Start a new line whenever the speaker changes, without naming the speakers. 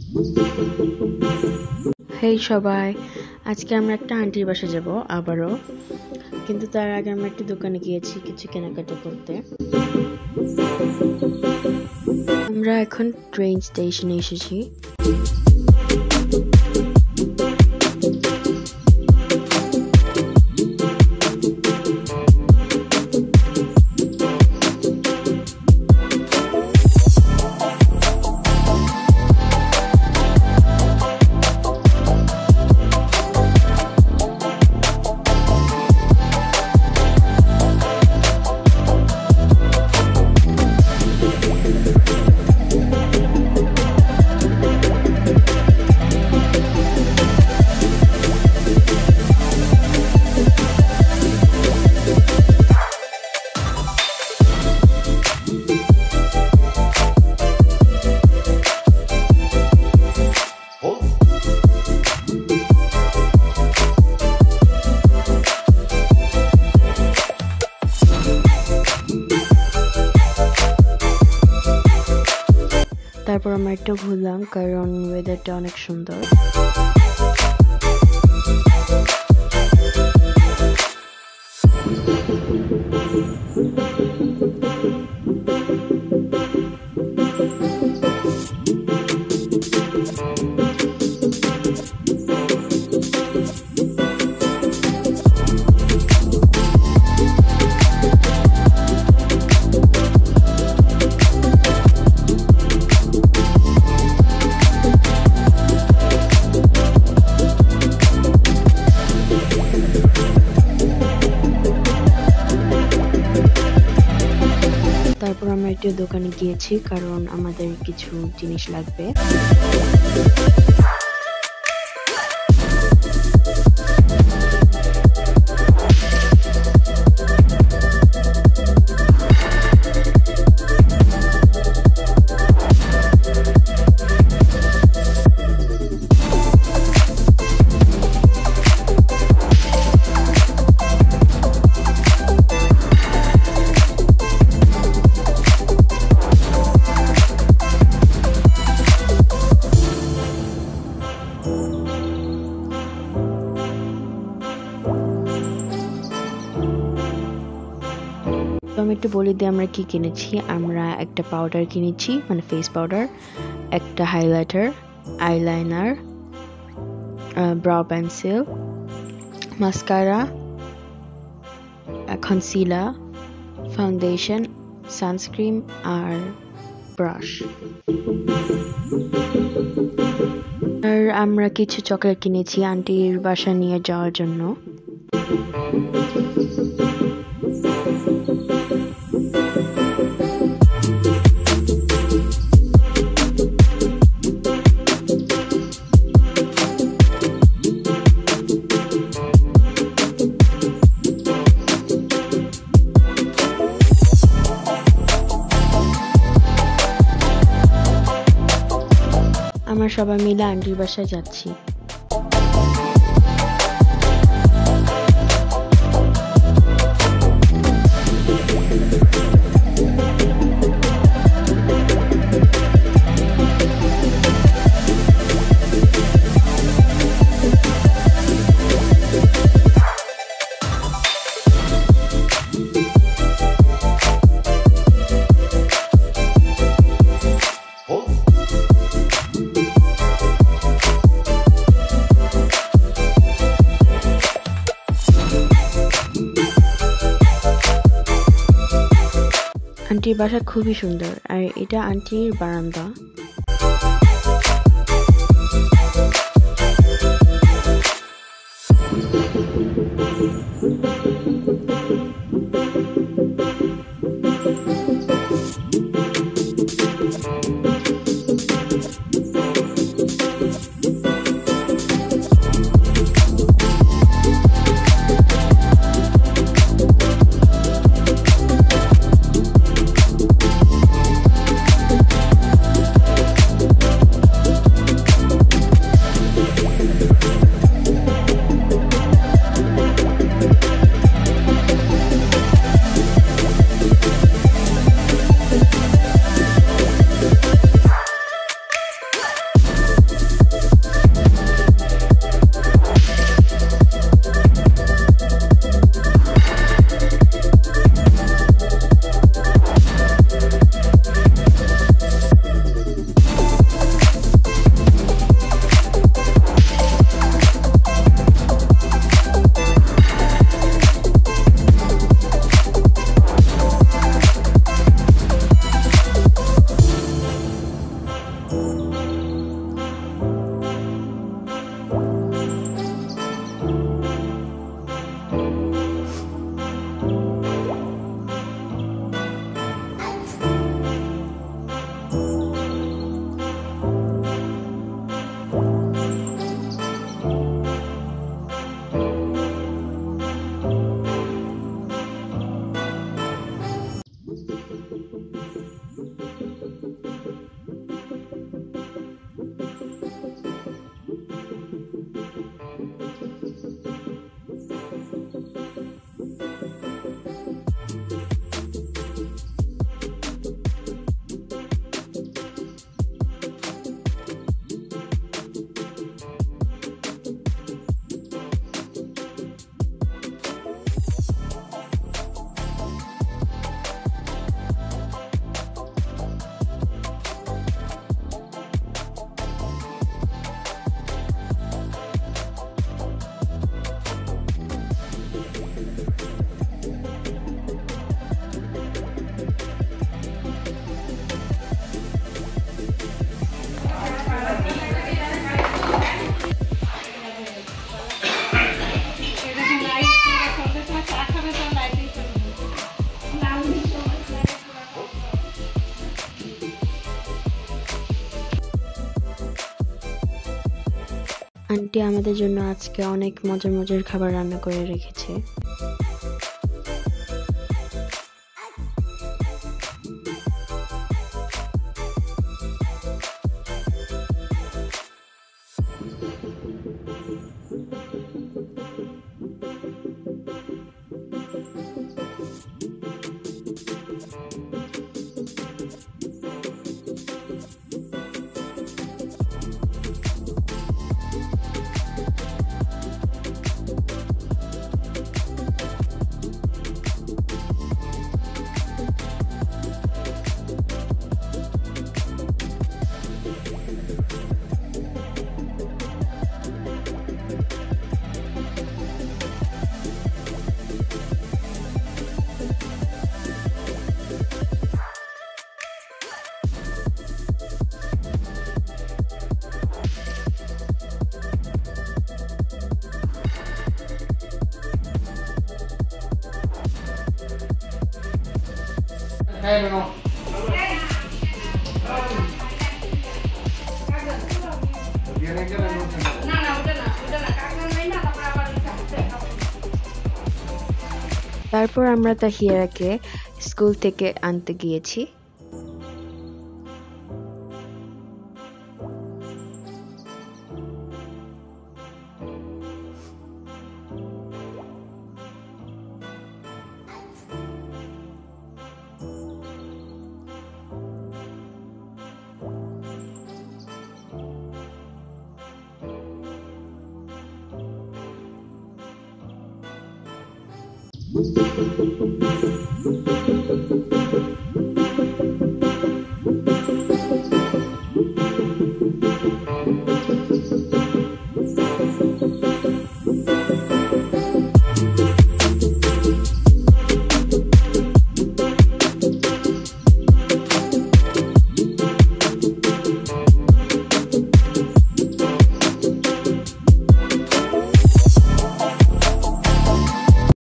হেই সবাই, আজকে আমরা একটা আন্টির বাসায় যাব আবারও, কিন্তু তার আগে আমরা একটা দোকানে গিয়েছি কিছু কেনাকাটা করতে। আমরা এখন ট্রেন স্টেশনে এসেছি। তারপর আমরা একটু ঘুরলাম কারণ ওয়েদারটা অনেক সুন্দর। তারপর আমরা একটু দোকানে গিয়েছি কারণ আমাদের কিছু জিনিস লাগবে। আমি একটু বলে দিই আমরা কি কিনেছি। আমরা একটা পাউডার কিনেছি, মানে ফেস পাউডার, একটা highlighter, eyeliner, brow pencil, mascara, concealer, foundation, sunscreen আর ব্রাশ। আর আমরা কিছু চকলেট কিনেছি আন্টির বাসা নিয়ে যাওয়ার জন্য। আমরা সবাই মিলে আন্টির বাসায় যাচ্ছি। আন্টির বাসা খুবই সুন্দর, আর এটা আন্টির বারান্দা। আন্টি আমাদের জন্য আজকে অনেক মজার মজার খাবার রান্না করে রেখেছে। তারপর আমরা তাহিয়াকে স্কুল থেকে আনতে গিয়েছি।